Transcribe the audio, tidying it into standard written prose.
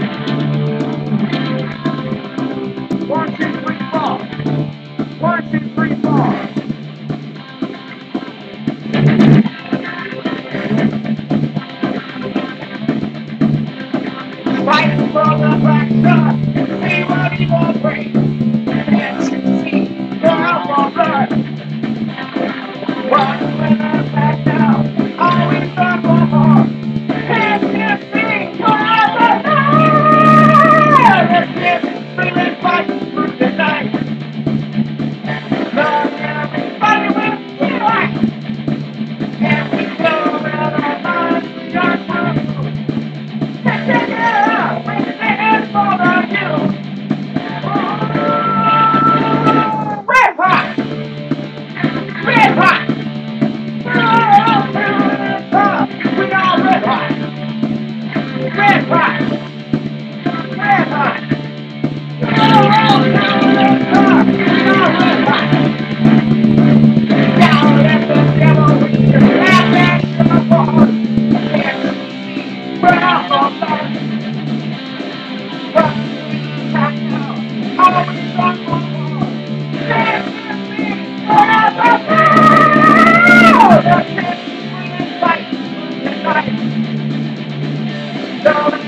1, 2, 3, 4. 1, 2, 3, 4. Fighting for the black sun, see what he will bring. Can't you see the outlaw blood? Why when I back down, always run for more. Can't you see forever now? Let's get feeling fighting through the night. Love everybody will be right. And we go around our minds, we are through. Check it out, with the hands for the you. Red hot! Red hot! We are red hot! Red hot! Red hot! We are red hot! Now let the devil reach the last action of the heart. Can't you see we're out for blood? But right now, always on for more. Can't you see forever now? Let's get fight tonight.